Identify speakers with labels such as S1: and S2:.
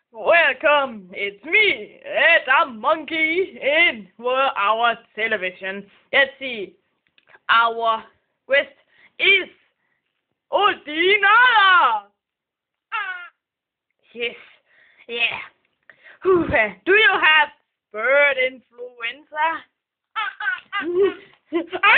S1: Welcome, it's me, Adam Monkey, in our television. Let's see, our guest is Oldin-Odder. Yes, yeah. Do you have bird influenza?
S2: I